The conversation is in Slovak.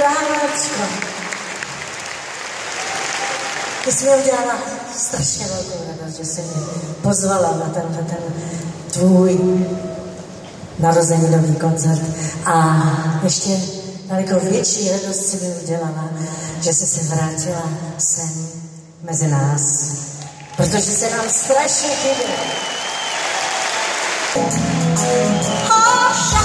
Bránočko, ty jsi mi udělala strašně velkou radost, že jsi mě pozvala na ten tvůj narozeninový koncert. A ještě daleko větší radost si mi udělala, že jsi se vrátila sem mezi nás, protože se nám strašně chyběla.